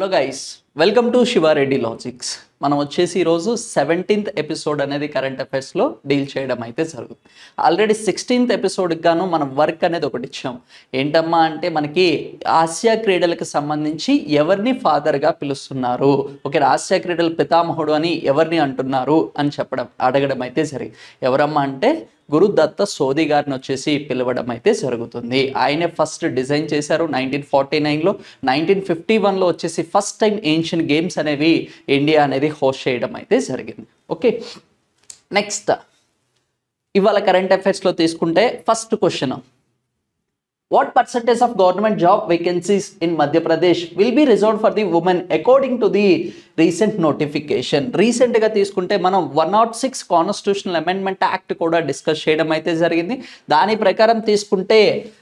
Hello guys, welcome to Shiva Reddy Logics. మనం వచ్చేసి ఈరోజు 17th ఎపిసోడ్ అనేది కరెంట్ అఫైర్స్లో డీల్ చేయడం అయితే జరుగుతుంది. ఆల్రెడీ 16th ఎపిసోడ్కి గాను మనం వర్క్ అనేది ఒకటి ఇచ్చాం. ఏంటమ్మా అంటే మనకి ఆసియా క్రీడలకు సంబంధించి ఎవరిని ఫాదర్గా పిలుస్తున్నారు, ఓకే, ఆసియా క్రీడల పితామహుడు అని ఎవరిని అంటున్నారు అని అడగడం అయితే జరిగింది. ఎవరమ్మా అంటే గురుదత్త సోది గారిని వచ్చేసి పిలవడం అయితే జరుగుతుంది. ఆయనే ఫస్ట్ డిజైన్ చేశారు 1949లో. 1951లో వచ్చేసి ఫస్ట్ టైం ఏన్షియన్ గేమ్స్ అనేవి ఇండియా అనేది హోస్ట్ చేయడం అయితే జరిగింది. ఓకే, నెక్స్ట్ ఇవాళ కరెంట్ అఫైర్స్లో తీసుకుంటే first question, what percentage of government job vacancies in Madhya Pradesh will be reserved for the women according to the recent notification. రీసెంట్గా తీసుకుంటే మనం 106 కాన్స్టిట్యూషనల్ అమెండ్మెంట్ యాక్ట్ కూడా డిస్కస్ చేయడం అయితే జరిగింది. దాని ప్రకారం తీసుకుంటే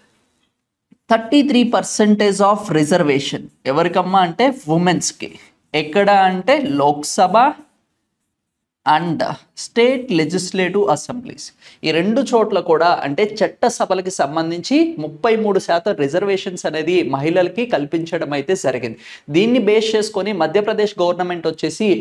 33% ఆఫ్ రిజర్వేషన్ ఎవరికమ్మా అంటే ఉమెన్స్కి. ఎక్కడ అంటే Lok Sabha and state legislative assemblies, ఈ రెండు చోట్ల కూడా అంటే చట్టసభలకి సంబంధించి 33% రిజర్వేషన్స్ అనేది మహిళలకి కల్పించడం అయితే జరిగింది. దీన్ని బేస్ చేసుకొని మధ్యప్రదేశ్ గవర్నమెంట్ వచ్చేసి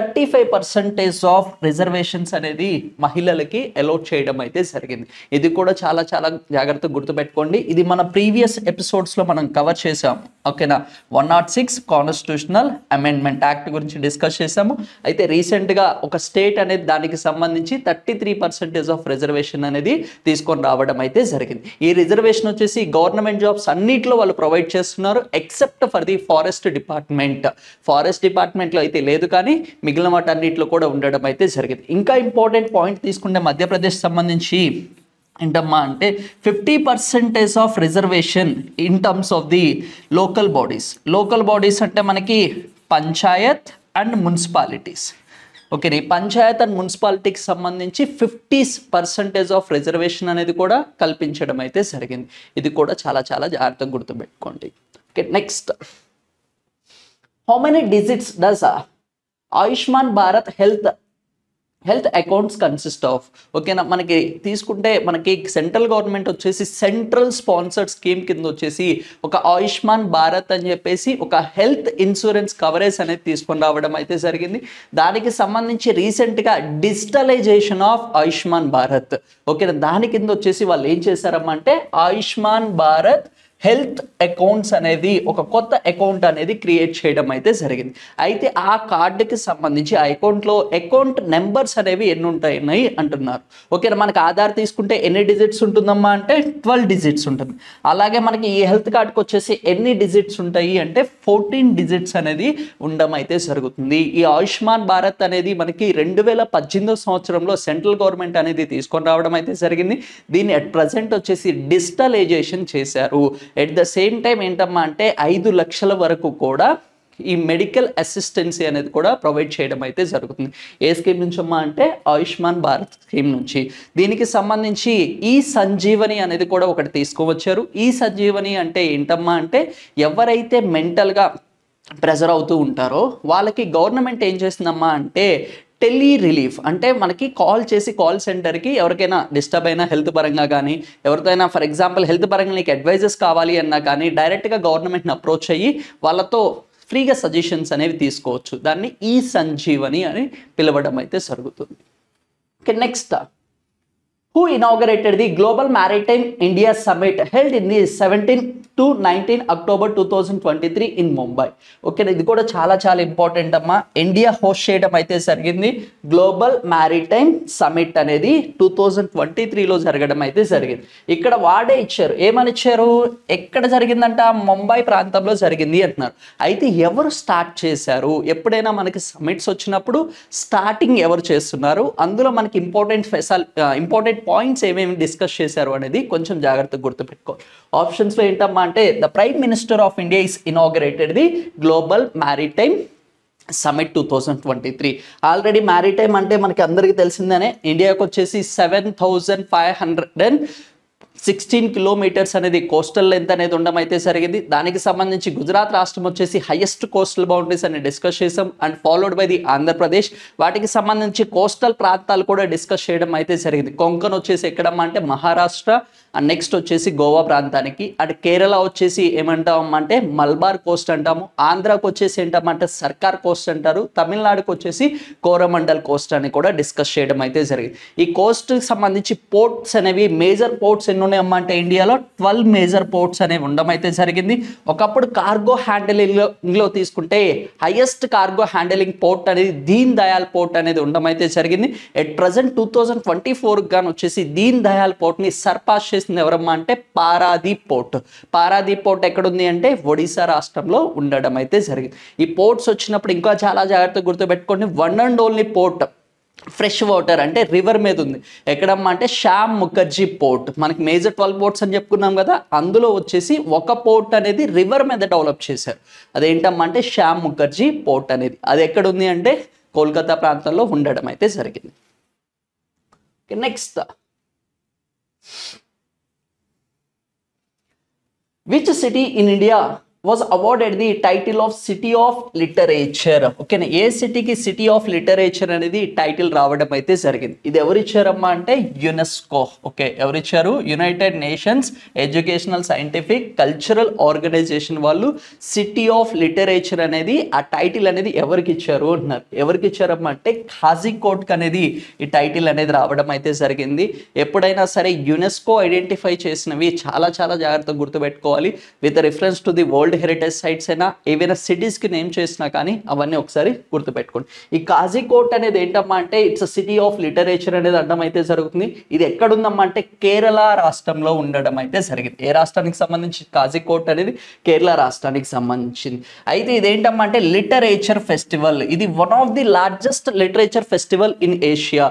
35% ఆఫ్ రిజర్వేషన్స్ అనేది మహిళలకి అలాట్ చేయడం అయితే జరిగింది. ఇది కూడా చాలా చాలా జాగ్రత్తగా గుర్తుపెట్టుకోండి. ఇది మన ప్రీవియస్ ఎపిసోడ్స్లో మనం కవర్ చేసాము, ఓకేనా. 106 కాన్స్టిట్యూషనల్ అమెండ్మెంట్ యాక్ట్ గురించి డిస్కస్ చేసాము. అయితే రీసెంట్గా ఒక స్టేట్ అనేది దానికి సంబంధించి 33% ఆఫ్ రిజర్వేషన్ అనేది తీసుకొని రావడం అయితే జరిగింది. ఈ రిజర్వేషన్ వచ్చేసి గవర్నమెంట్ జాబ్స్ అన్నిట్లో వాళ్ళు ప్రొవైడ్ చేస్తున్నారు except for the forest department. Forest డిపార్ట్మెంట్లో అయితే లేదు, కానీ మిగిలిన వాటన్నిటిలో కూడా ఉండడం అయితే జరిగింది. ఇంకా ఇంపార్టెంట్ పాయింట్ తీసుకుంటే మధ్యప్రదేశ్ సంబంధించి ఏంటమ్మా అంటే 50% of reservation in terms of the local bodies. Local bodies అంటే మనకి panchayat and municipalities, okay. Panchayat and మున్సిపాలిటీకి సంబంధించి 50% ఆఫ్ రిజర్వేషన్ అనేది కూడా కల్పించడం అయితే జరిగింది. ఇది కూడా చాలా చాలా జాగ్రత్తగా గుర్తుపెట్టుకోండి. Okay, next, how many digits does Ayushman Bharat health accounts consist of? ఓకేనా, మనకి తీసుకుంటే మనకి సెంట్రల్ గవర్నమెంట్ వచ్చేసి సెంట్రల్ స్పాన్సర్డ్ స్కీమ్ కింద వచ్చేసి ఒక ఆయుష్మాన్ భారత్ అని చెప్పేసి ఒక హెల్త్ ఇన్సూరెన్స్ కవరేజ్ అనేది తీసుకొని రావడం అయితే జరిగింది. దానికి సంబంధించి రీసెంట్గా డిజిటలైజేషన్ ఆఫ్ ఆయుష్మాన్ భారత్, ఓకేనా, దాని కింద వచ్చేసి వాళ్ళు ఏం చేశారమ్మా అంటే ఆయుష్మాన్ భారత్ హెల్త్ అకౌంట్స్ అనేది ఒక కొత్త అకౌంట్ అనేది క్రియేట్ చేయడం అయితే జరిగింది. అయితే ఆ కార్డుకి సంబంధించి ఆ అకౌంట్లో అకౌంట్ నెంబర్స్ అనేవి ఎన్ని ఉంటాయి అంటున్నారు. ఓకేనా, మనకి ఆధార్ తీసుకుంటే ఎన్ని డిజిట్స్ ఉంటుందమ్మా అంటే 12 డిజిట్స్ ఉంటుంది. అలాగే మనకి ఈ హెల్త్ కార్డుకి వచ్చేసి ఎన్ని డిజిట్స్ ఉంటాయి అంటే 14 డిజిట్స్ అనేది ఉండడం అయితే జరుగుతుంది. ఈ ఆయుష్మాన్ భారత్ అనేది మనకి 2018 సంవత్సరంలో సెంట్రల్ గవర్నమెంట్ అనేది తీసుకొని రావడం అయితే జరిగింది. దీన్ని అట్ ప్రజెంట్ వచ్చేసి డిజిటలైజేషన్ చేశారు. ఎట్ ద సేమ్ టైం ఏంటమ్మా అంటే 5 లక్షల వరకు కూడా ఈ మెడికల్ అసిస్టెన్సీ అనేది కూడా ప్రొవైడ్ చేయడం అయితే జరుగుతుంది. ఏ స్కీమ్ నుంచి అమ్మా అంటే ఆయుష్మాన్ భారత్ స్కీమ్ నుంచి. దీనికి సంబంధించి ఈ సంజీవని అనేది కూడా ఒకటి తీసుకువచ్చారు. ఈ సంజీవని అంటే ఏంటమ్మా అంటే ఎవరైతే మెంటల్గా ప్రెజర్ అవుతూ ఉంటారో వాళ్ళకి గవర్నమెంట్ ఏం చేస్తుందమ్మా అంటే టెలి రిలీఫ్ అంటే మనకి కాల్ చేసి కాల్ సెంటర్కి ఎవరికైనా డిస్టర్బ్ అయినా హెల్త్ పరంగా కానీ ఎవరికైనా ఫర్ ఎగ్జాంపుల్ హెల్త్ పరంగా నీకు అడ్వైజెస్ కావాలి అన్నా కానీ డైరెక్ట్గా గవర్నమెంట్ని అప్రోచ్ అయ్యి వాళ్ళతో ఫ్రీగా సజెషన్స్ అనేవి తీసుకోవచ్చు. దాన్ని ఈ సంజీవని అని పిలవడం అయితే జరుగుతుంది. Okay, next, who inaugurated the Global Maritime India Summit held in the 17 to 19 October 2023 in Mumbai. Okay, ఇది కూడా చాలా చాలా ఇంపార్టెంట్ అమ్మా. ఇండియా హోస్ట్ చేయడం అయితే జరిగింది. గ్లోబల్ మ్యారిటైమ్ సమిట్ అనేది 2023లో జరగడం అయితే జరిగింది. ఇక్కడ వాడే ఇచ్చారు, ఏమని ఇచ్చారు, ఎక్కడ జరిగిందంట ముంబై ప్రాంతంలో జరిగింది అంటున్నారు. అయితే ఎవరు స్టార్ట్ చేశారు? ఎప్పుడైనా మనకి సమిట్స్ వచ్చినప్పుడు స్టార్టింగ్ ఎవరు చేస్తున్నారు, అందులో మనకి ఇంపార్టెంట్ పాయింట్స్ ఏమేమి డిస్కస్ చేశారు అనేది కొంచెం జాగ్రత్తగా గుర్తుపెట్టుకో. ఆప్షన్స్లో ఏంటమ్మా అంటే the prime minister of India is inaugurated the global maritime summit 2023. Already maritime అంటే మనకి అందరికీ తెలిసిందనే ఇండియాకి వచ్చేసి 7,500 16 కిలోమీటర్స్ అనేది కోస్టల్ లెంత్ అనేది ఉండడం అయితే జరిగింది. దానికి సంబంధించి గుజరాత్ రాష్ట్రం వచ్చేసి హైయెస్ట్ కోస్టల్ బౌండరీస్ అని డిస్కస్ చేసాం. And followed by the Andhra Pradesh. వాటికి సంబంధించి కోస్టల్ ప్రాంతాలు కూడా డిస్కస్ చేయడం అయితే జరిగింది. కొంకన్ వచ్చేసి ఎక్కడమ్మా అంటే మహారాష్ట్ర, అండ్ నెక్స్ట్ వచ్చేసి గోవా ప్రాంతానికి. అండ్ కేరళ వచ్చేసి ఏమంటామంటే మల్బార్ కోస్ట్ అంటాము. ఆంధ్రాకు వచ్చేసి ఏంటంటే సర్కార్ కోస్ట్ అంటారు. తమిళనాడుకు వచ్చేసి కోరమండల్ కోస్ట్ అని కూడా డిస్కస్ చేయడం అయితే జరిగింది. ఈ కోస్ట్కి సంబంధించి పోర్ట్స్ అనేవి మేజర్ పోర్ట్స్ ఎన్ని ఉన్నాయమ్మా అంటే ఇండియాలో 12 మేజర్ పోర్ట్స్ అనేవి ఉండడం అయితే జరిగింది. ఒకప్పుడు కార్గో హ్యాండిలింగ్లో తీసుకుంటే హైయెస్ట్ కార్గో హ్యాండిలింగ్ పోర్ట్ అనేది దీన్ దయాల్ పోర్ట్ అనేది ఉండడం అయితే జరిగింది. ఎట్ ప్రజెంట్ 2024 గాను వచ్చేసి దీన్ దయాల్ పోర్ట్ని సర్పాస్ చేసింది ఎవరమ్మా అంటే పారాదీప్ పోర్ట్. పారాదీప్ పోర్ట్ ఎక్కడుంది అంటే ఒడిశా రాష్ట్రంలో ఉండడం అయితే జరిగింది. ఈ పోర్ట్స్ వచ్చినప్పుడు ఇంకా చాలా జాగ్రత్తగా గుర్తుపెట్టుకోండి. One and only port fresh water అంటే రివర్ మీద ఉంది. ఎక్కడమ్మా అంటే శ్యామ్ ముఖర్జీ పోర్ట్. మనకి మేజర్ 12 పోర్ట్స్ అని చెప్పుకున్నాం కదా, అందులో వచ్చేసి ఒక పోర్ట్ అనేది రివర్ మీద డెవలప్ చేశారు. అదేంటమ్మా అంటే శ్యామ్ ముఖర్జీ పోర్ట్ అనేది. అది ఎక్కడుంది అంటే కోల్కతా ప్రాంతంలో ఉండడం అయితే జరిగింది. Next, which city in India was awarded the title of City of Literature? ఓకేనా, ఏ సిటీకి సిటీ ఆఫ్ లిటరేచర్ అనేది టైటిల్ రావడం అయితే జరిగింది. ఇది ఎవరు ఇచ్చారమ్మా అంటే యునెస్కో. ఓకే, ఎవరు ఇచ్చారు? United Nations Educational Scientific Cultural Organization వాళ్ళు సిటీ ఆఫ్ లిటరేచర్ అనేది ఆ టైటిల్ అనేది ఎవరికి ఇచ్చారు అంటున్నారు. ఎవరికి ఇచ్చారమ్మా అంటే ఖాజీకోట్కి అనేది ఈ టైటిల్ అనేది రావడం అయితే జరిగింది. ఎప్పుడైనా సరే యునెస్కో ఐడెంటిఫై చేసినవి చాలా చాలా జాగ్రత్తగా గుర్తుపెట్టుకోవాలి. With reference to the world heritage sites అయినా ఏవైనా సిటీస్కి నేమ్ చేసినా కానీ అవన్నీ ఒకసారి గుర్తుపెట్టుకోండి. ఈ కాజీకోట్ అనేది ఏంటమ్మా అంటే ఇట్స్ సిటీ ఆఫ్ లిటరేచర్ అనేది అర్థం అయితే జరుగుతుంది. ఇది ఎక్కడుందమ్మా అంటే కేరళ రాష్ట్రంలో ఉండడం అయితే జరిగింది. ఏ రాష్ట్రానికి సంబంధించి కాజీకోట్ అనేది? కేరళ రాష్ట్రానికి సంబంధించింది. అయితే ఇదేంటమ్మా అంటే లిటరేచర్ ఫెస్టివల్. ఇది one of the largest literature festival in Asia.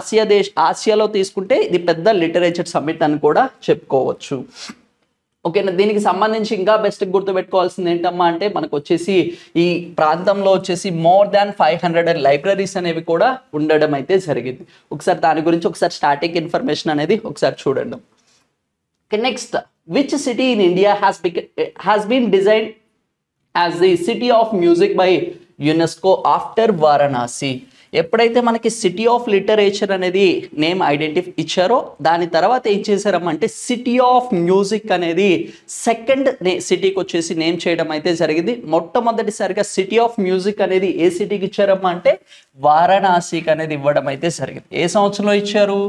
ఆసియాలో తీసుకుంటే ఇది పెద్ద లిటరేచర్ సమ్మిట్ అని కూడా చెప్పుకోవచ్చు. ఓకేనా, దీనికి సంబంధించి ఇంకా బెస్ట్ గుర్తుపెట్టుకోవాల్సింది ఏంటమ్మా అంటే మనకు వచ్చేసి ఈ ప్రాంతంలో వచ్చేసి మోర్ దాన్ 500 లైబ్రరీస్ అనేవి కూడా ఉండడం అయితే జరిగింది. ఒకసారి దాని గురించి ఒకసారి స్టాటిక్ ఇన్ఫర్మేషన్ అనేది ఒకసారి చూడండి. Next, which city in India has been designed as the city of music by UNESCO after Varanasi? ఎప్పుడైతే మనకి సిటీ ఆఫ్ లిటరేచర్ అనేది నేమ్ ఐడెంటిఫై ఇచ్చారో దాని తర్వాత ఏం చేశారమ్మా అంటే సిటీ ఆఫ్ మ్యూజిక్ అనేది సెకండ్ సిటీకి వచ్చేసి నేమ్ చేయడం అయితే జరిగింది. మొట్టమొదటిసారిగా సిటీ ఆఫ్ మ్యూజిక్ అనేది ఏ సిటీకి ఇచ్చారమ్మా అంటే వారణాసికి అనేది ఇవ్వడం అయితే జరిగింది. ఏ సంవత్సరంలో ఇచ్చారు?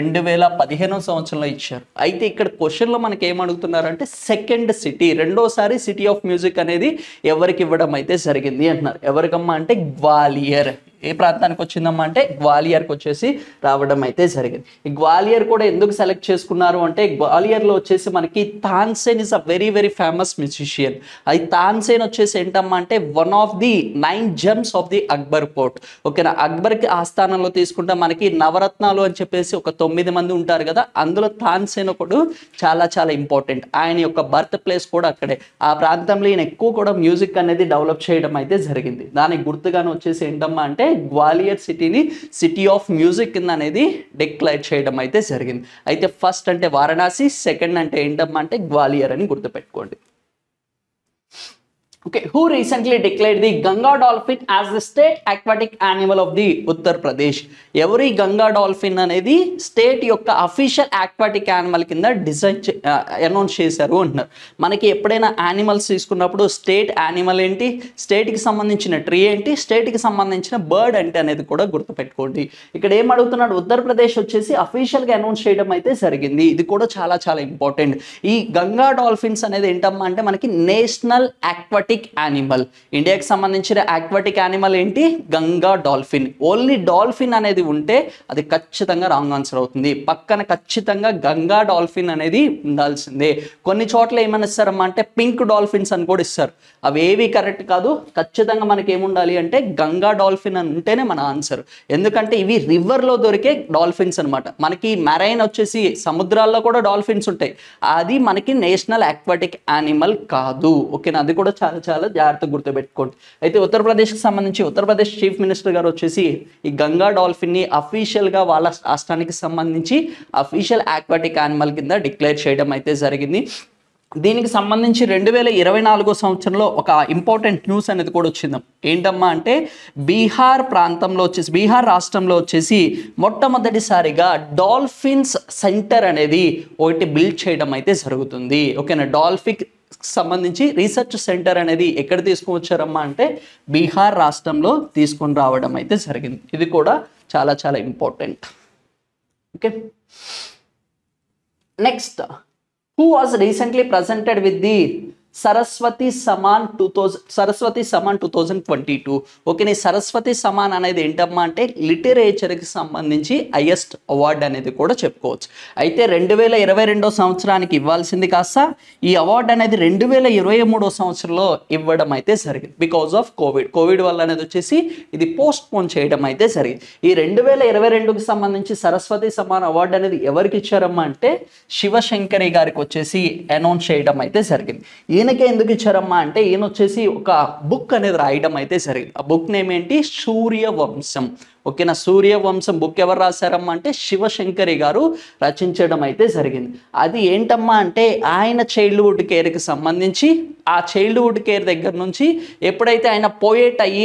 2015 సంవత్సరంలో ఇచ్చారు. అయితే ఇక్కడ క్వశ్చన్లో మనకి ఏమడుగుతున్నారంటే సెకండ్ సిటీ, రెండోసారి సిటీ ఆఫ్ మ్యూజిక్ అనేది ఎవరికి ఇవ్వడం అయితే జరిగింది అంటున్నారు. ఎవరికమ్మా అంటే గ్వాలియర్. ఏ ప్రాంతానికి వచ్చిందమ్మా అంటే గ్వాలియర్కి వచ్చేసి రావడం అయితే జరిగింది. ఈ గ్వాలియర్ కూడా ఎందుకు సెలెక్ట్ చేసుకున్నారు అంటే గ్వాలియర్లో వచ్చేసి మనకి Tansen is a very very famous musician. అది తాన్సేన్ వచ్చేసి ఏంటమ్మా అంటే one of the 9 gems of the Akbar port. ఓకేనా, అక్బర్కి ఆస్థానంలో తీసుకుంటే మనకి నవరత్నాలు అని చెప్పేసి ఒక 9 మంది ఉంటారు కదా, అందులో తాన్సేన్ ఒకడు చాలా చాలా ఇంపార్టెంట్. ఆయన యొక్క బర్త్ ప్లేస్ కూడా అక్కడే. ఆ ప్రాంతంలో ఈయన ఎక్కువ కూడా మ్యూజిక్ అనేది డెవలప్ చేయడం అయితే జరిగింది. దానికి గుర్తుగానే వచ్చేసి ఏంటమ్మా అంటే గ్వాలియర్ సిటీని సిటీ ఆఫ్ మ్యూజిక్ కింద అనేది డిక్లేర్ చేయడం అయితే జరిగింది. అయితే ఫస్ట్ అంటే వారణాసి, సెకండ్ అంటే ఏంటమ్మా అంటే గ్వాలియర్ అని గుర్తుపెట్టుకోండి. Okay, who recently declared the Ganga dolphin as the state aquatic animal of the Uttar Pradesh? ఎవరు ఈ గంగా డాల్ఫిన్ అనేది స్టేట్ యొక్క అఫీషియల్ ఆక్వాటిక్ యానిమల్ కింద అనౌన్స్ చేశారు అంటున్నారు. మనకి ఎప్పుడైనా యానిమల్స్ తీసుకున్నప్పుడు స్టేట్ యానిమల్ ఏంటి, స్టేట్కి సంబంధించిన ట్రీ ఏంటి, స్టేట్కి సంబంధించిన బర్డ్ అంటే అనేది కూడా గుర్తుపెట్టుకోండి. ఇక్కడ ఏం అడుగుతున్నాడు? ఉత్తరప్రదేశ్ వచ్చేసి అఫీషియల్గా అనౌన్స్ చేయడం అయితే జరిగింది. ఇది కూడా చాలా చాలా ఇంపార్టెంట్. ఈ గంగా డాల్ఫిన్స్ అనేది ఏంటమ్మా అంటే మనకి నేషనల్ ఆక్వాటిక్ యానిమల్. ఇండియాకి సంబంధించిన ఆక్వాటిక్ యానిమల్ ఏంటి? గంగా డాల్ఫిన్. ఓన్లీ డాల్ఫిన్ అనేది ఉంటే అది ఖచ్చితంగా రాంగ్ ఆన్సర్ అవుతుంది. పక్కన ఖచ్చితంగా గంగా డాల్ఫిన్ అనేది ఉండాల్సిందే. కొన్ని చోట్ల ఏమని ఇస్తారమ్మా అంటే పింక్ డాల్ఫిన్స్ అని కూడా ఇస్తారు. అవి ఏవి కరెక్ట్ కాదు. ఖచ్చితంగా మనకి ఏముండాలి అంటే గంగా డాల్ఫిన్ అని ఉంటేనే మన ఆన్సర్. ఎందుకంటే ఇవి రివర్లో దొరికే డాల్ఫిన్స్ అనమాట. మనకి మెరైన్ వచ్చేసి సముద్రాల్లో కూడా డాల్ఫిన్స్ ఉంటాయి. అది మనకి నేషనల్ ఆక్వాటిక్ యానిమల్ కాదు. ఓకేనా, అది కూడా చాలా చాలా జాగ్రత్తగా గుర్తుపెట్టుకోండి. అయితే ఉత్తరప్రదేశ్కి సంబంధించి ఉత్తరప్రదేశ్ చీఫ్ మినిస్టర్ గారు వచ్చేసి ఈ గంగా డాల్ఫిన్ని అఫీషియల్గా వాళ్ళ రాష్ట్రానికి సంబంధించి అఫీషియల్ ఆక్వాటిక్ యానిమల్ కింద డిక్లేర్ చేయడం అయితే జరిగింది. దీనికి సంబంధించి 2024 సంవత్సరంలో ఒక ఇంపార్టెంట్ న్యూస్ అనేది కూడా వచ్చింది. ఏంటమ్మా అంటే బీహార్ రాష్ట్రంలో వచ్చేసి మొట్టమొదటిసారిగా డాల్ఫిన్స్ సెంటర్ అనేది ఒకటి బిల్డ్ చేయడం అయితే జరుగుతుంది. ఓకేనా, డాల్ఫిన్ సంబంధించి రీసెర్చ్ సెంటర్ అనేది ఎక్కడ తీసుకొని వచ్చారమ్మా అంటే బీహార్ రాష్ట్రంలో తీసుకొని రావడం అయితే జరిగింది. ఇది కూడా చాలా చాలా important. Okay, next, who was recently presented with the Saraswati Samman 2022. Okay, Saraswati Samman అనేది ఏంటమ్మా అంటే లిటరేచర్కి సంబంధించి హైయెస్ట్ అవార్డు అనేది కూడా చెప్పుకోవచ్చు. అయితే 2022 సంవత్సరానికి ఇవ్వాల్సింది కాస్త ఈ అవార్డు అనేది 2023 సంవత్సరంలో ఇవ్వడం అయితే జరిగింది. బికాజ్ ఆఫ్ కోవిడ్ వల్ల అనేది వచ్చేసి ఇది పోస్ట్ పోన్ చేయడం అయితే జరిగింది. ఈ 2022కి సంబంధించి సరస్వతి సమాన్ అవార్డు అనేది ఎవరికి ఇచ్చారమ్మా అంటే శివశంకరి గారికి వచ్చేసి అనౌన్స్ చేయడం అయితే జరిగింది. ఈయనకే ఎందుకు ఇచ్చారమ్మా అంటే ఈయన వచ్చేసి ఒక బుక్ అనేది రాయడం అయితే జరిగింది. ఆ బుక్ నేమ్ ఏంటి? సూర్యవంశం. ఓకేనా, సూర్యవంశం బుక్ ఎవరు రాశారమ్మా అంటే శివశంకరి గారు రచించడం అయితే జరిగింది. అది ఏంటమ్మా అంటే ఆయన చైల్డ్హుడ్ కేర్కి సంబంధించి ఆ చైల్డ్హుడ్ కేర్ దగ్గర నుంచి ఎప్పుడైతే ఆయన పోయేట్ అయ్యి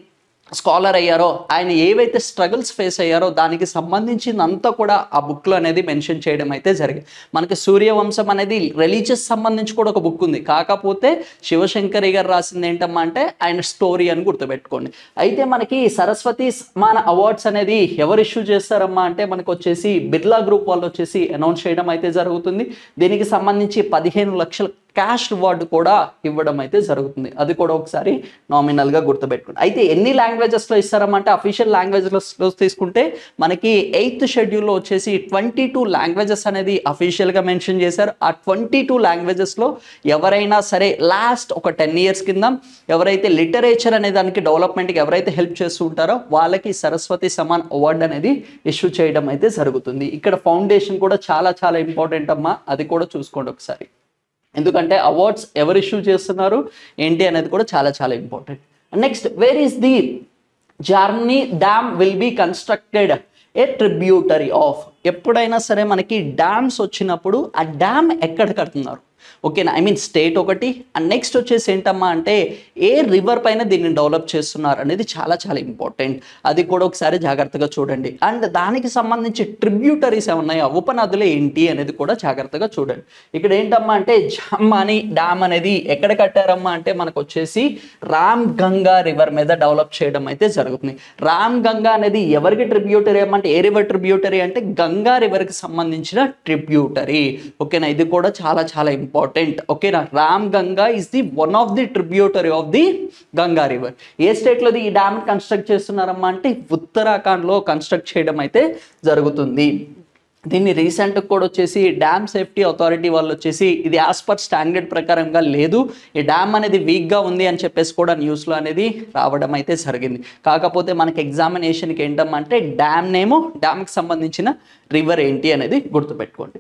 స్కాలర్ అయ్యారో, ఆయన ఏవైతే స్ట్రగుల్స్ ఫేస్ అయ్యారో దానికి సంబంధించినంతా కూడా ఆ బుక్లో అనేది మెన్షన్ చేయడం అయితే జరిగింది. మనకి సూర్యవంశం అనేది రిలీజియస్ సంబంధించి కూడా ఒక బుక్ ఉంది. కాకపోతే శివశంకరి గారు రాసింది ఏంటమ్మా అంటే ఆయన స్టోరీ అని గుర్తుపెట్టుకోండి. అయితే మనకి సరస్వతి సమాన్ అవార్డ్స్ అనేది ఎవరు ఇష్యూ చేస్తారమ్మా అంటే మనకు వచ్చేసి బిర్లా గ్రూప్ వాళ్ళు వచ్చేసి అనౌన్స్ చేయడం అయితే జరుగుతుంది. దీనికి సంబంధించి 15 లక్షల క్యాష్ రివార్డు కూడా ఇవ్వడం అయితే జరుగుతుంది. అది కూడా ఒకసారి నామినల్గా గుర్తుపెట్టుకోండి. అయితే ఎన్ని లాంగ్వేజెస్లో ఇస్తారమ్మంటే అఫీషియల్ లాంగ్వేజెస్లో తీసుకుంటే మనకి 8th షెడ్యూల్లో వచ్చేసి 22 లాంగ్వేజెస్ అనేది అఫీషియల్గా మెన్షన్ చేశారు. ఆ 22 లాంగ్వేజెస్లో ఎవరైనా సరే లాస్ట్ ఒక 10 years కింద ఎవరైతే లిటరేచర్ అనే దానికి డెవలప్మెంట్కి ఎవరైతే హెల్ప్ చేస్తూ ఉంటారో వాళ్ళకి సరస్వతి సమాన్ అవార్డు అనేది ఇష్యూ చేయడం అయితే జరుగుతుంది. ఇక్కడ ఫౌండేషన్ కూడా చాలా చాలా ఇంపార్టెంట్ అమ్మా, అది కూడా చూసుకోండి ఒకసారి. ఎందుకంటే అవార్డ్స్ ఎవరు ఇష్యూ చేస్తున్నారు ఏంటి అనేది కూడా చాలా చాలా important. Next, where is the Jamni dam will be constructed a tributary of. ఎప్పుడైనా సరే మనకి డ్యామ్స్ వచ్చినప్పుడు ఆ డ్యామ్ ఎక్కడ కడుతున్నారు? ఓకేనా, స్టేట్ ఒకటి. అండ్ నెక్స్ట్ వచ్చేసి ఏంటమ్మా అంటే ఏ రివర్ పైన దీన్ని డెవలప్ చేస్తున్నారు అనేది చాలా చాలా ఇంపార్టెంట్. అది కూడా ఒకసారి జాగ్రత్తగా చూడండి. అండ్ దానికి సంబంధించి ట్రిబ్యూటరీస్ ఏమన్నాయో ఉపనదులు ఏంటి అనేది కూడా జాగ్రత్తగా చూడండి. ఇక్కడ ఏంటమ్మా అంటే జమ్మాని డ్యామ్ అనేది ఎక్కడ కట్టారమ్మా అంటే మనకు వచ్చేసి రామ్ గంగా రివర్ మీద డెవలప్ చేయడం అయితే జరుగుతుంది. రామ్ గంగా అనేది ఎవరికి ట్రిబ్యూటరీ ఏమంటే ఏ రివర్ ట్రిబ్యూటరీ అంటే గంగా రివర్కి సంబంధించిన ట్రిబ్యూటరీ. ఓకేనా, ఇది కూడా చాలా చాలా ఇంపార్టెంట్. ఓకేనా, Ram Ganga is the one of the tributary of the Ganga river. ఏ స్టేట్లో ఈ డ్యామ్ కన్స్ట్రక్ట్ చేస్తున్నారమ్మా అంటే ఉత్తరాఖండ్లో కన్స్ట్రక్ట్ చేయడం అయితే జరుగుతుంది. దీన్ని రీసెంట్గా కూడా వచ్చేసి డ్యామ్ సేఫ్టీ అథారిటీ వాళ్ళు వచ్చేసి ఇది యాజ్ పర్ స్టాండర్డ్ ప్రకారంగా లేదు, ఈ డ్యామ్ అనేది వీక్గా ఉంది అని చెప్పేసి కూడా న్యూస్లో అనేది రావడం అయితే జరిగింది. కాకపోతే మనకి ఎగ్జామినేషన్కి ఏంటంటే డ్యామ్ నేమో డ్యామ్కి సంబంధించిన రివర్ ఏంటి అనేది గుర్తుపెట్టుకోండి.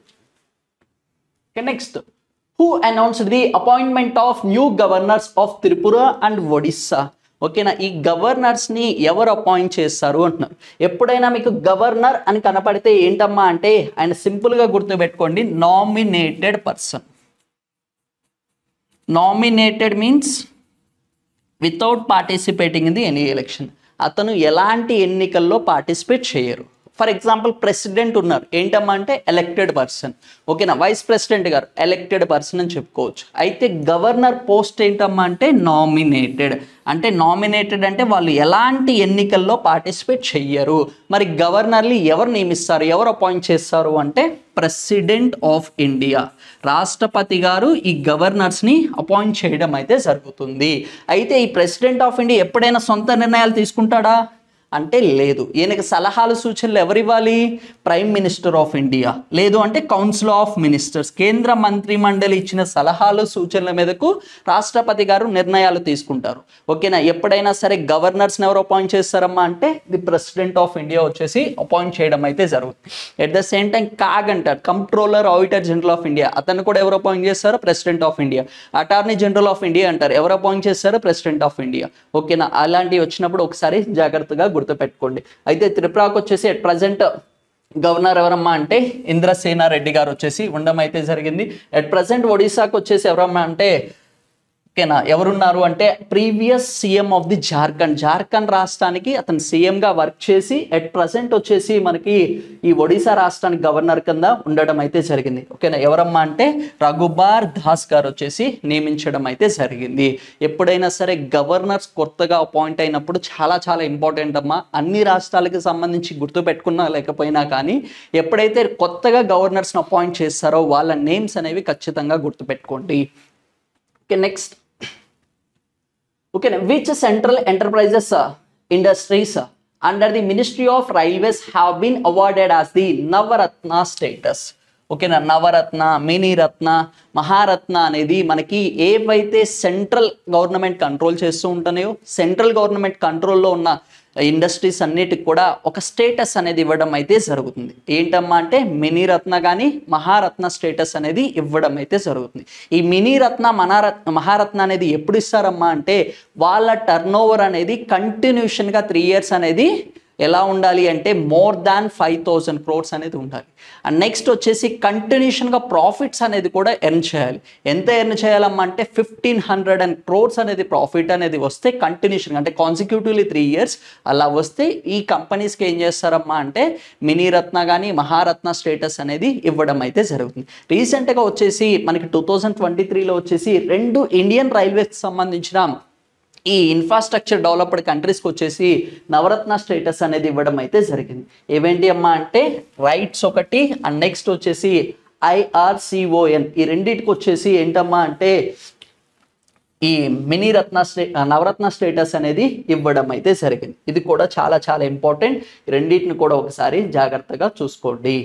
Next, who announced the appointment of new governors of Tripura and Odisha. ఓకేనా, ఈ గవర్నర్స్ని ఎవరు అపాయింట్ చేస్తారు అంటున్నారు. ఎప్పుడైనా మీకు గవర్నర్ అని కనపడితే ఏంటమ్మా అంటే ఆయన సింపుల్గా గుర్తుపెట్టుకోండి, nominated person. Nominated means without participating in the any election. అతను ఎలాంటి ఎన్నికల్లో పార్టిసిపేట్ చేయరు. ఫర్ ఎగ్జాంపుల్ ప్రెసిడెంట్ ఉన్నారు, ఏంటమ్మా అంటే ఎలక్టెడ్ పర్సన్. ఓకేనా, వైస్ ప్రెసిడెంట్ గారు ఎలక్టెడ్ పర్సన్ అని చెప్పుకోవచ్చు. అయితే గవర్నర్ పోస్ట్ ఏంటమ్మా అంటే నామినేటెడ్. అంటే నామినేటెడ్ అంటే వాళ్ళు ఎలాంటి ఎన్నికల్లో పార్టిసిపేట్ చెయ్యరు. మరి గవర్నర్ని ఎవరు నియమిస్తారు, ఎవరు అపాయింట్ చేస్తారు అంటే ప్రెసిడెంట్ ఆఫ్ ఇండియా, రాష్ట్రపతి గారు ఈ గవర్నర్స్ని అపాయింట్ చేయడం అయితే జరుగుతుంది. అయితే ఈ ప్రెసిడెంట్ ఆఫ్ ఇండియా ఎప్పుడైనా సొంత నిర్ణయాలు తీసుకుంటాడా అంటే లేదు. ఈయనకి సలహాలు సూచనలు ఎవరు ఇవ్వాలి? ప్రైమ్ మినిస్టర్ ఆఫ్ ఇండియా, లేదు అంటే కౌన్సిల్ ఆఫ్ మినిస్టర్స్, కేంద్ర మంత్రి మండలి ఇచ్చిన సలహాలు సూచనల మీదకు రాష్ట్రపతి గారు నిర్ణయాలు తీసుకుంటారు. ఓకేనా? ఎప్పుడైనా సరే గవర్నర్స్ని ఎవరు అపాయింట్ చేస్తారమ్మా అంటే ది ప్రెసిడెంట్ ఆఫ్ ఇండియా వచ్చేసి అపాయింట్ చేయడం అయితే జరుగుతుంది. At the same time CAG అంటారు, controller auditor general of India, అతను కూడా ఎవరు అపాయింట్ చేస్తారు? President of India. Attorney general of India అంటారు, ఎవరు అపాయింట్ చేస్తారు? President of India. ఓకేనా? అలాంటివి వచ్చినప్పుడు ఒకసారి జాగ్రత్తగా గుర్తుపెట్టుకోండి. అయితే త్రిపురాకు వచ్చేసి అట్ ప్రజెంట్ గవర్నర్ ఎవరమ్మా అంటే ఇంద్రసేనారెడ్డి గారు వచ్చేసి ఉండడం అయితే జరిగింది. అట్ ప్రజెంట్ ఒడిశాకు వచ్చేసి ఎవరమ్మా అంటే ఓకేనా ఎవరున్నారు అంటే previous CM of the Jharkhand రాష్ట్రానికి అతను సీఎంగా వర్క్ చేసి అట్ ప్రజెంట్ వచ్చేసి మనకి ఈ ఒడిశా రాష్ట్రానికి గవర్నర్ కింద ఉండడం అయితే జరిగింది. ఓకేనా? ఎవరమ్మా అంటే రఘుబార్ దాస్ గారు వచ్చేసి నియమించడం అయితే జరిగింది. ఎప్పుడైనా సరే గవర్నర్స్ కొత్తగా అపాయింట్ అయినప్పుడు చాలా చాలా ఇంపార్టెంట్ అమ్మా. అన్ని రాష్ట్రాలకి సంబంధించి గుర్తు పెట్టుకున్నా లేకపోయినా కానీ ఎప్పుడైతే కొత్తగా గవర్నర్స్ని అపాయింట్ చేస్తారో వాళ్ళ నేమ్స్ అనేవి ఖచ్చితంగా గుర్తుపెట్టుకోండి. Okay, next okay, which central enterprises industries under the Ministry of Railways have been awarded as the Navaratna status? ఓకేనా? నవరత్న, మినీరత్న, మహారత్న అనేది మనకి ఏవైతే సెంట్రల్ గవర్నమెంట్ కంట్రోల్ చేస్తూ ఉంటున్నాయో సెంట్రల్ గవర్నమెంట్ కంట్రోల్లో ఉన్న ఇండస్ట్రీస్ అన్నిటికి కూడా ఒక స్టేటస్ అనేది ఇవ్వడం అయితే జరుగుతుంది. ఏంటమ్మా అంటే మినీరత్న కానీ మహారత్న స్టేటస్ అనేది ఇవ్వడం అయితే జరుగుతుంది. ఈ మినీరత్న మహారత్న అనేది ఎప్పుడు ఇస్తారమ్మా అంటే వాళ్ళ టర్న్ ఓవర్ అనేది కంటిన్యూషన్గా 3 years అనేది ఎలా ఉండాలి అంటే మోర్ దాన్ 5,000 crores అనేది ఉండాలి. అండ్ నెక్స్ట్ వచ్చేసి కంటిన్యూషన్గా ప్రాఫిట్స్ అనేది కూడా ఎర్న్ చేయాలి. ఎంత ఎర్న్ చేయాలమ్మా అంటే 1,500 crores అనేది ప్రాఫిట్ అనేది వస్తే కంటిన్యూషన్గా అంటే కాన్సిక్యూటివ్లీ 3 years అలా వస్తే ఈ కంపెనీస్కి ఏం చేస్తారమ్మా అంటే మినీరత్న కానీ మహారత్న స్టేటస్ అనేది ఇవ్వడం అయితే జరుగుతుంది. రీసెంట్గా వచ్చేసి మనకి 2023లో వచ్చేసి 2 ఇండియన్ రైల్వేస్కి సంబంధించిన ఈ ఇన్ఫ్రాస్ట్రక్చర్ డెవలప్డ్ కంట్రీస్కి వచ్చేసి నవరత్న స్టేటస్ అనేది ఇవ్వడం అయితే జరిగింది. ఏవేంటి అమ్మా అంటే రైట్స్ ఒకటి అండ్ నెక్స్ట్ వచ్చేసి IRCON, ఈ రెండింటికి వచ్చేసి ఏంటమ్మా అంటే ఈ నవరత్న స్టేటస్ అనేది ఇవ్వడం అయితే జరిగింది. ఇది కూడా చాలా చాలా ఇంపార్టెంట్. రెండింటిని కూడా ఒకసారి జాగ్రత్తగా చూసుకోండి.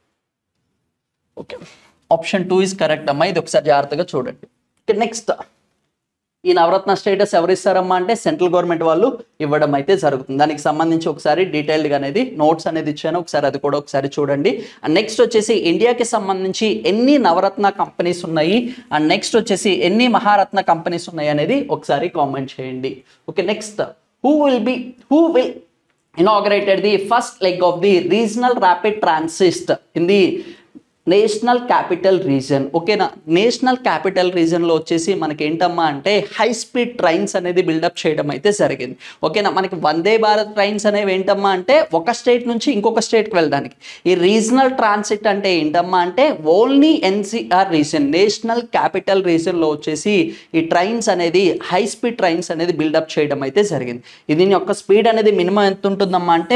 ఓకే, ఆప్షన్ 2 ఈజ్ కరెక్ట్ అమ్మా. ఇది ఒకసారి జాగ్రత్తగా చూడండి. నెక్స్ట్ ఈ నవరత్న స్టేటస్ ఎవరు ఇస్తారమ్మా అంటే సెంట్రల్ గవర్నమెంట్ వాళ్ళు ఇవ్వడం అయితే జరుగుతుంది. దానికి సంబంధించి ఒకసారి డీటెయిల్డ్గా అనేది నోట్స్ అనేది ఇచ్చాను, ఒకసారి అది కూడా ఒకసారి చూడండి. అండ్ నెక్స్ట్ వచ్చేసి ఇండియాకి సంబంధించి ఎన్ని నవరత్న కంపెనీస్ ఉన్నాయి అండ్ నెక్స్ట్ వచ్చేసి ఎన్ని మహారత్న కంపెనీస్ ఉన్నాయి అనేది ఒకసారి కామెంట్ చేయండి. Okay, next who will inaugurated the first leg of the regional rapid transit in the national capital region. ఓకేనా? నేషనల్ క్యాపిటల్ రీజన్లో వచ్చేసి మనకి ఏంటమ్మా అంటే హై స్పీడ్ ట్రైన్స్ అనేది బిల్డప్ చేయడం అయితే జరిగింది. ఓకేనా? మనకి వందే భారత్ ట్రైన్స్ అనేవి ఏంటమ్మా అంటే ఒక స్టేట్ నుంచి ఇంకొక స్టేట్కి వెళ్ళడానికి. ఈ రీజనల్ ట్రాన్సిట్ అంటే ఏంటమ్మా అంటే only NCR region, national capital రీజన్లో వచ్చేసి ఈ ట్రైన్స్ అనేది హై స్పీడ్ ట్రైన్స్ అనేది బిల్డప్ చేయడం అయితే జరిగింది. దీని యొక్క స్పీడ్ అనేది మినిమం ఎంత ఉంటుందమ్మా అంటే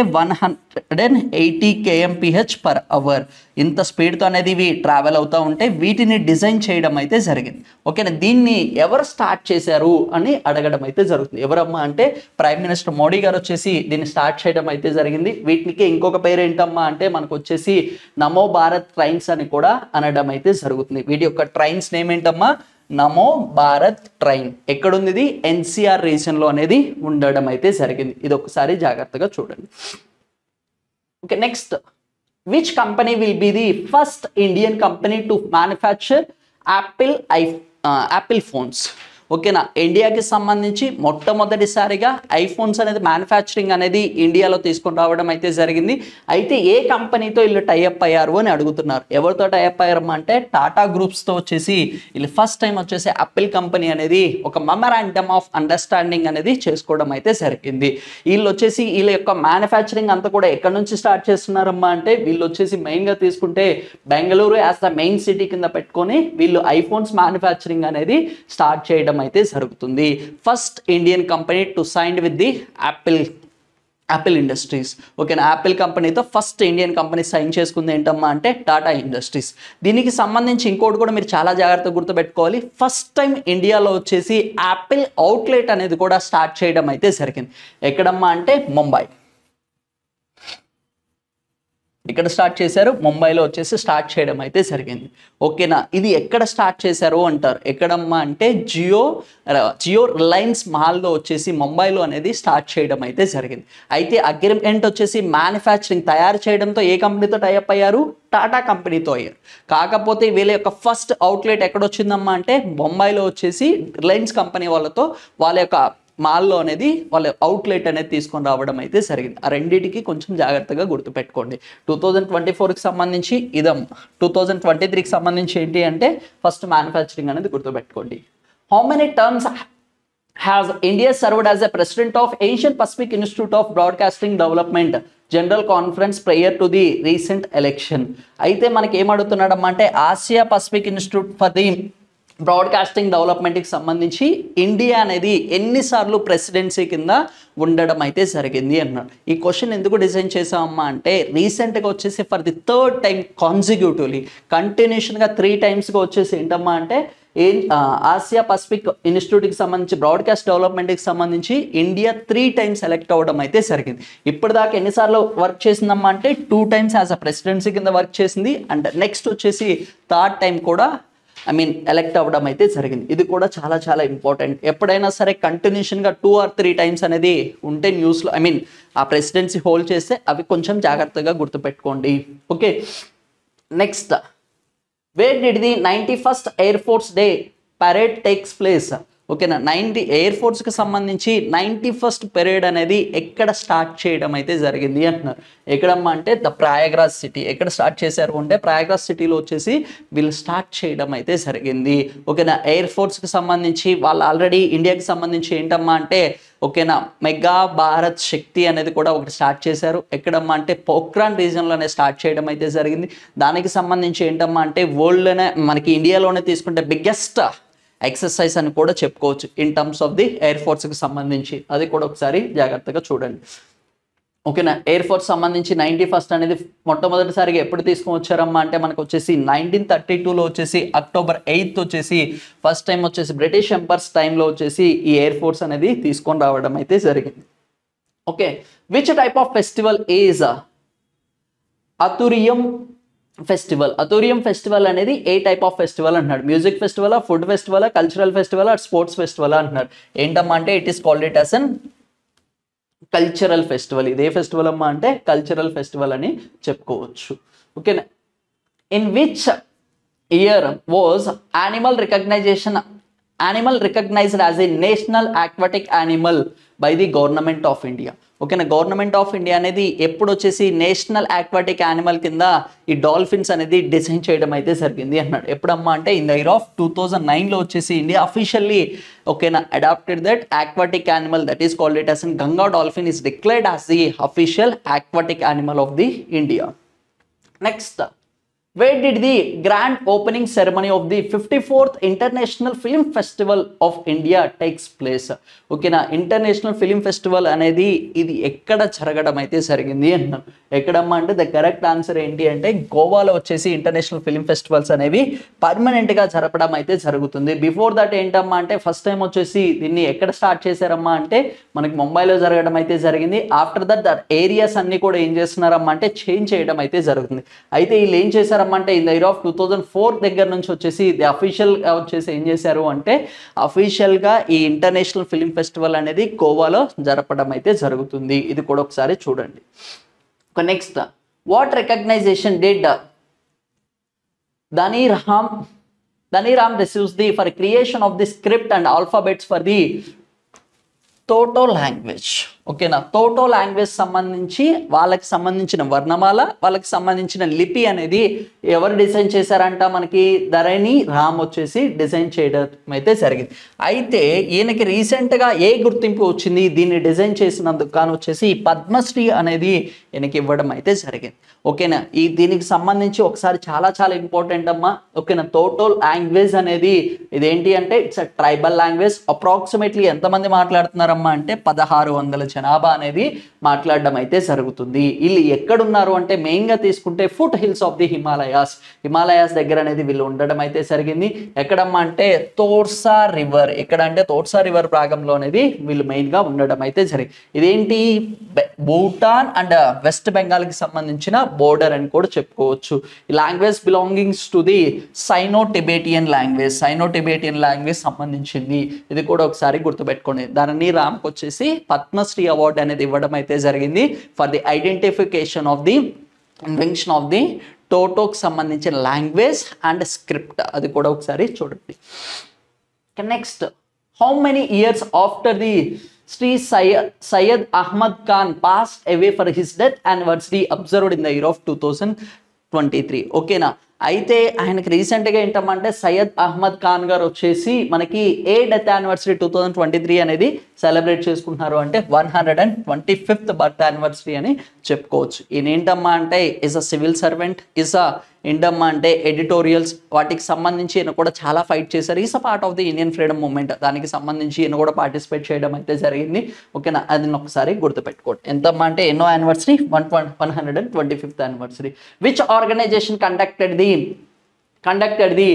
180 kmph/hour. ఇంత స్పీడ్తో అనేది ఇవి ట్రావెల్ అవుతూ ఉంటే వీటిని డిజైన్ చేయడం అయితే జరిగింది. ఓకేనా? దీన్ని ఎవరు స్టార్ట్ చేశారు అని అడగడం అయితే జరుగుతుంది. ఎవరమ్మా అంటే ప్రైమ్ మినిస్టర్ మోడీ గారు వచ్చేసి దీన్ని స్టార్ట్ చేయడం అయితే జరిగింది. వీటికి ఇంకొక పేరు ఏంటమ్మా అంటే మనకు వచ్చేసి నమో భారత్ ట్రైన్స్ అని కూడా అనడం అయితే జరుగుతుంది. వీటి యొక్క ట్రైన్స్ నేమ్ ఏంటమ్మా? నమో భారత్ ట్రైన్. ఎక్కడుంది ఇది? NCR రీజన్లో అనేది ఉండడం అయితే జరిగింది. ఇది ఒకసారి జాగ్రత్తగా చూడండి. Okay, next which company will be the first Indian company to manufacture Apple phones? ఓకేనా? ఇండియాకి సంబంధించి మొట్టమొదటిసారిగా ఐఫోన్స్ అనేది మ్యానుఫ్యాక్చరింగ్ అనేది ఇండియాలో తీసుకొని రావడం అయితే జరిగింది. అయితే ఏ కంపెనీతో వీళ్ళు టైఅప్ అయ్యారు అని అడుగుతున్నారు. ఎవరితో టైఅప్ అయ్యారమ్మా అంటే టాటా గ్రూప్స్తో వచ్చేసి వీళ్ళు ఫస్ట్ టైం వచ్చేసి యాపిల్ కంపెనీ అనేది ఒక మెమరాండమ్ ఆఫ్ అండర్స్టాండింగ్ అనేది చేసుకోవడం అయితే జరిగింది. వీళ్ళు వచ్చేసి వీళ్ళ యొక్క మ్యానుఫ్యాక్చరింగ్ అంతా కూడా ఎక్కడి నుంచి స్టార్ట్ చేస్తున్నారమ్మా అంటే వీళ్ళు వచ్చేసి మెయిన్గా తీసుకుంటే Bengaluru as the main city కింద పెట్టుకొని వీళ్ళు ఐఫోన్స్ మ్యానుఫ్యాక్చరింగ్ అనేది స్టార్ట్ చేయడం అయితే జరుగుతుంది. First Indian company to sign with the Apple industries. ఓకేనా? యాపిల్ కంపెనీతో ఫస్ట్ ఇండియన్ కంపెనీ సైన్ చేసుకుంది ఏంటమ్మా అంటే టాటా ఇండస్ట్రీస్. దీనికి సంబంధించి ఇంకోటి కూడా మీరు చాలా జాగ్రత్తగా గుర్తుపెట్టుకోవాలి. ఫస్ట్ టైం ఇండియాలో వచ్చేసి యాపిల్ అవుట్లెట్ అనేది కూడా స్టార్ట్ చేయడం అయితే జరిగింది. ఎక్కడమ్మా అంటే ముంబై. ఇక్కడ స్టార్ట్ చేశారు, ముంబైలో వచ్చేసి స్టార్ట్ చేయడం అయితే జరిగింది. ఓకేనా, ఇది ఎక్కడ స్టార్ట్ చేశారు అంటారు, ఎక్కడమ్మా అంటే జియో రిలయన్స్ మాల్లో వచ్చేసి ముంబైలో అనేది స్టార్ట్ చేయడం అయితే జరిగింది. అయితే అగ్రిమెంట్ వచ్చేసి మ్యానుఫ్యాక్చరింగ్ తయారు చేయడంతో ఏ కంపెనీతో టైఅప్ అయ్యారు, టాటా కంపెనీతో అయ్యారు. కాకపోతే వీళ్ళ యొక్క ఫస్ట్ అవుట్లెట్ ఎక్కడ వచ్చిందమ్మా అంటే ముంబైలో వచ్చేసి రిలయన్స్ కంపెనీ వాళ్ళతో వాళ్ళ యొక్క మాల్లో అనేది వాళ్ళ అవుట్లెట్ అనేది తీసుకొని రావడం అయితే జరిగింది. ఆ రెండింటికి కొంచెం జాగ్రత్తగా గుర్తుపెట్టుకోండి. 2024కి సంబంధించి ఇదం, 2023కి సంబంధించి ఏంటి అంటే ఫస్ట్ మ్యానుఫ్యాక్చరింగ్ అనేది గుర్తుపెట్టుకోండి. How many terms has India served as a president of Asian Pacific Institute of Broadcasting Development General Conference prior to the recent election? అయితే మనకి ఏం అడుగుతున్నాడమ్మా అంటే Asia Pacific institute for the broadcasting డెవలప్మెంట్కి సంబంధించి India అనేది ఎన్నిసార్లు ప్రెసిడెన్సీ కింద ఉండడం అయితే జరిగింది అన్నాడు. ఈ క్వశ్చన్ ఎందుకు డిజైన్ చేసామమ్మా అంటే రీసెంట్గా వచ్చేసి for the third time consecutively కంటిన్యూషన్గా 3 టైమ్స్గా వచ్చేసి ఏంటమ్మా అంటే ఆసియా పసిఫిక్ ఇన్స్టిట్యూట్కి సంబంధించి బ్రాడ్కాస్ట్ డెవలప్మెంట్కి సంబంధించి ఇండియా 3 టైమ్స్ సెలెక్ట్ అవ్వడం అయితే జరిగింది. ఇప్పటిదాకా ఎన్నిసార్లు వర్క్ చేసిందమ్మా అంటే 2 టైమ్స్ యాజ్ అ ప్రెసిడెన్సీ కింద వర్క్ చేసింది. అండ్ నెక్స్ట్ వచ్చేసి థర్డ్ టైం కూడా ఎలెక్ట్ అవ్వడం అయితే జరిగింది. ఇది కూడా చాలా చాలా ఇంపార్టెంట్. ఎప్పుడైనా సరే కంటిన్యూషన్గా 2 or 3 టైమ్స్ అనేది ఉంటే న్యూస్లో ఆ ప్రెసిడెన్సీ హోల్డ్ చేస్తే అవి కొంచెం జాగ్రత్తగా గుర్తుపెట్టుకోండి. Okay, next, where did the 91st air force day parade takes place? ఓకేనా, ఎయిర్ ఫోర్స్కి సంబంధించి 91st పెరేడ్ అనేది ఎక్కడ స్టార్ట్ చేయడం అయితే జరిగింది అంటున్నారు. ఎక్కడమ్మా అంటే ద ప్రయాగ్రాజ్ సిటీ. ఎక్కడ స్టార్ట్ చేశారు అంటే ప్రయాగ్రాజ్ సిటీలో వచ్చేసి వీళ్ళు స్టార్ట్ చేయడం అయితే జరిగింది. ఓకేనా, ఎయిర్ ఫోర్స్కి సంబంధించి వాళ్ళు ఆల్రెడీ ఇండియాకి సంబంధించి ఏంటమ్మా అంటే ఓకేనా మెగా భారత్ శక్తి అనేది కూడా ఒకటి స్టార్ట్ చేశారు. ఎక్కడమ్మా అంటే పోఖ్రాన్ రీజన్లోనే స్టార్ట్ చేయడం అయితే జరిగింది. దానికి సంబంధించి ఏంటమ్మా అంటే వరల్డ్లోనే మనకి ఇండియాలోనే తీసుకుంటే బిగ్గెస్ట్ ఎక్సర్సైజ్ అని కూడా చెప్పుకోవచ్చు in terms of the air ఫోర్స్కి సంబంధించి. అది కూడా ఒకసారి జాగ్రత్తగా చూడండి. ఓకేనా, ఎయిర్ ఫోర్స్ సంబంధించి 91st అనేది మొట్టమొదటిసారిగా ఎప్పుడు తీసుకొని వచ్చారమ్మా అంటే మనకు వచ్చేసి 1932లో వచ్చేసి అక్టోబర్ 8 వచ్చేసి ఫస్ట్ టైం వచ్చేసి బ్రిటిష్ ఎంపర్స్ టైంలో వచ్చేసి ఈ ఎయిర్ ఫోర్స్ అనేది తీసుకొని రావడం అయితే జరిగింది. Okay, which type of festival is అతురియం ఫెస్టివల్? అతురియం ఫెస్టివల్ అనేది ఏ టైప్ ఆఫ్ ఫెస్టివల్ అంటున్నాడు? మ్యూజిక్ ఫెస్టివలా, ఫుడ్ ఫెస్టివలా, కల్చరల్ ఫెస్టివల్, స్పోర్ట్స్ ఫెస్టివల్ అంటున్నాడు. ఏంటమ్మా అంటే it is called it as an cultural festival. ఇదే ఫెస్టివల్ అమ్మా అంటే కల్చరల్ ఫెస్టివల్ అని చెప్పుకోవచ్చు. ఓకేనా, in which year was animal recognized as a national aquatic animal by the government of India? ఓకేనా, గవర్నమెంట్ ఆఫ్ ఇండియా అనేది ఎప్పుడు వచ్చేసి నేషనల్ ఆక్వాటిక్ యానిమల్ కింద ఈ డాల్ఫిన్స్ అనేది డిజైన్ చేయడం అయితే జరిగింది అన్నాడు. ఎప్పుడమ్మా అంటే ఇన్ ద ఇయర్ ఆఫ్ 2009లో వచ్చేసి ఇండియా అఫీషియల్లీ ఓకేనా adapted that aquatic animal that is called it as an Ganga dolphin is declared as the official aquatic animal of the India. Next, where did the grand opening ceremony of the 54th International Film Festival of India takes place? ఓకేనా, international film festival అనేది ఇది ఎక్కడ జరగడం అయితే జరిగింది అన్నాను. ఎక్కడమ్మా అంటే ద కరెక్ట్ ఆన్సర్ ఏంటి అంటే గోవాలో వచ్చేసి ఇంటర్నేషనల్ ఫిలిం ఫెస్టివల్స్ అనేవి పర్మనెంట్గా జరపడం అయితే జరుగుతుంది. బిఫోర్ దట్ ఏంటమ్మా అంటే ఫస్ట్ టైం వచ్చేసి దీన్ని ఎక్కడ స్టార్ట్ చేశారమ్మా అంటే మనకి ముంబైలో జరగడం అయితే జరిగింది. ఆఫ్టర్ దట్ ఏరియాస్ అన్ని కూడా ఏం చేస్తున్నారమ్మా అంటే చేంజ్ చేయడం అయితే జరుగుతుంది. అయితే వీళ్ళు ఏం చేశారు అంటే ఇన్ ద ఇయర్ ఆఫ్ 2004 దగ్గర నుంచి వచ్చేసి ది అఫీషియల్ వచ్చేసి ఏం చేశారు అంటే అఫీషియల్గా ఈ ఇంటర్నేషనల్ ఫిలిం ఫెస్టివల్ అనేది గోవాలో జరపడం అయితే జరుగుతుంది. ఇది కూడా ఒకసారి చూడండి. Next, what recognition did Dhaniram receives the for creation of the script and alphabets for the Toto language? ఓకేనా, టోటో లాంగ్వేజ్ సంబంధించి వాళ్ళకి సంబంధించిన వర్ణమాల, వాళ్ళకి సంబంధించిన లిపి అనేది ఎవరు డిజైన్ చేశారంట మనకి ధరణి రామ్ వచ్చేసి డిజైన్ చేయడం అయితే జరిగింది. అయితే ఈయనకి రీసెంట్గా ఏ గుర్తింపు వచ్చింది దీన్ని డిజైన్ చేసినందుకు కానీ వచ్చేసి పద్మశ్రీ అనేది ఈయనకి ఇవ్వడం అయితే జరిగింది. ఓకేనా, దీనికి సంబంధించి ఒకసారి చాలా చాలా ఇంపార్టెంట్ అమ్మా. ఓకేనా, టోటో లాంగ్వేజ్ అనేది ఇదేంటి అంటే it's a tribal language. Approximately ఎంతమంది మాట్లాడుతున్నారమ్మా అంటే 1600 జనాభా అనేది మాట్లాడడం అయితే జరుగుతుంది. వీళ్ళు ఎక్కడున్నారు అంటే మెయిన్గా తీసుకుంటే foot hills of the Himalayas దగ్గర అనేది వీళ్ళు ఉండడం అయితే జరిగింది. ఎక్కడమ్మా అంటే తోర్సా రివర్, ఎక్కడ అంటే తోర్సా రివర్ భాగంలో అనేది వీళ్ళు మెయిన్గా ఉండడం అయితే జరిగింది. ఇదేంటి భూటాన్ అండ్ వెస్ట్ బెంగాల్కి సంబంధించిన బోర్డర్ అని కూడా చెప్పుకోవచ్చు. ఈ language belongings to the Sino Tibetan language సంబంధించింది. ఇది కూడా ఒకసారి గుర్తుపెట్టుకోండి. దానిని రామ్కి వచ్చేసి పద్మశ్రీ అవార్డు అనేది ఇవ్వడం అయితే జరిగింది for the identification of the invention of the టోటోకి సంబంధించిన లాంగ్వేజ్ అండ్ స్క్రిప్ట్. అది కూడా ఒకసారి చూడండి. Next, how many years after the Sri Syed Ahmad Khan passed away for his death anniversary observed in the year of 2023. ఓకేనా, అయితే ఆయనకి రీసెంట్గా ఏంటంటే సయ్యద్ అహ్మద్ ఖాన్ గారు వచ్చేసి మనకి ఏ డెత్ యానివర్సరీ 2023 అనేది సెలబ్రేట్ చేసుకుంటున్నారు అంటే 125th బర్త్ యానివర్సరీ అని చెప్పుకోవచ్చు. ఈయన ఏంటమ్మా అంటే is a civil servant, is a ఏంటమ్మా అంటే ఎడిటోరియల్స్ వాటికి సంబంధించి ఈయన కూడా చాలా ఫైట్ చేశారు. Is a part of the Indian freedom movement, దానికి సంబంధించి ఈయన కూడా పార్టిసిపేట్ చేయడం అయితే జరిగింది. ఓకేనా, అది ఒకసారి గుర్తుపెట్టుకోండి. ఎంతమ్మా అంటే ఎన్నో anniversary, 125th anniversary. Which organization conducted the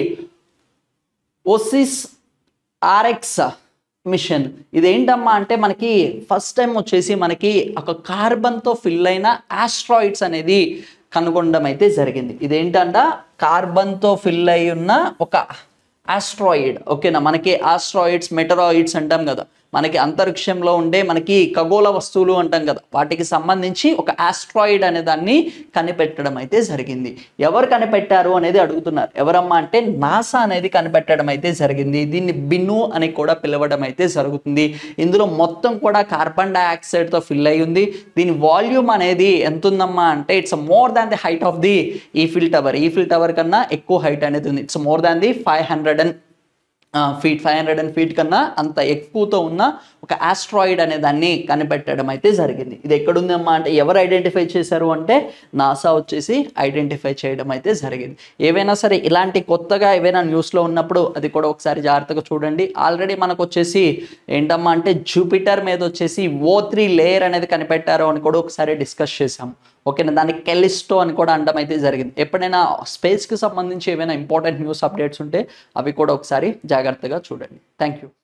ఓసిస్ ఆర్ఎక్స్ మిషన్. ఇదేంటమ్మా అంటే మనకి ఫస్ట్ టైం వచ్చేసి మనకి ఒక కార్బన్తో ఫిల్ అయిన ఆస్ట్రాయిడ్స్ అనేది కనుగొనడం అయితే జరిగింది. ఇదేంటంట కార్బన్తో ఫిల్ అయి ఉన్న ఒక ఆస్ట్రాయిడ్. ఓకేనా, మనకి ఆస్ట్రాయిడ్స్ మెటరాయిడ్స్ అంటాం కదా, మనకి అంతరిక్షంలో ఉండే మనకి ఖగోళ వస్తువులు అంటాం కదా, వాటికి సంబంధించి ఒక ఆస్ట్రాయిడ్ అనే దాన్ని కనిపెట్టడం అయితే జరిగింది. ఎవరు కనిపెట్టారు అనేది అడుగుతున్నారు. ఎవరమ్మా అంటే నాసా అనేది కనిపెట్టడం అయితే జరిగింది. దీన్ని బిను అని కూడా పిలవడం అయితే జరుగుతుంది. ఇందులో మొత్తం కూడా కార్బన్ డైఆక్సైడ్తో ఫిల్ అయి ఉంది. దీని వాల్యూమ్ అనేది ఎంత ఉందమ్మా అంటే it's more than the height of the Eiffel tower కన్నా ఎక్కువ హైట్ అనేది ఉంది. It's more than the 500 feet కన్నా అంత ఎక్కువతో ఉన్న ఒక ఆస్ట్రాయిడ్ అనే దాన్ని కనిపెట్టడం అయితే జరిగింది. ఇది ఎక్కడుందమ్మా అంటే ఎవరు ఐడెంటిఫై చేశారు అంటే నాసా వచ్చేసి ఐడెంటిఫై చేయడం అయితే జరిగింది. ఏవైనా సరే ఇలాంటి కొత్తగా ఏవైనా న్యూస్లో ఉన్నప్పుడు అది కూడా ఒకసారి జాగ్రత్తగా చూడండి. ఆల్రెడీ మనకు వచ్చేసి ఏంటమ్మా అంటే జూపిటర్ మీద వచ్చేసి O3 లేయర్ అనేది కనిపెట్టారు అని కూడా ఒకసారి డిస్కస్ చేసాము. ఓకేనా, దాన్ని కెలిస్టో అని కూడా అనడం అయితే జరిగింది. ఎప్పుడైనా స్పేస్కి సంబంధించి ఏమైనా ఇంపార్టెంట్ న్యూస్ అప్డేట్స్ ఉంటే అవి కూడా ఒకసారి జాగ్రత్తగా చూడండి. Thank you.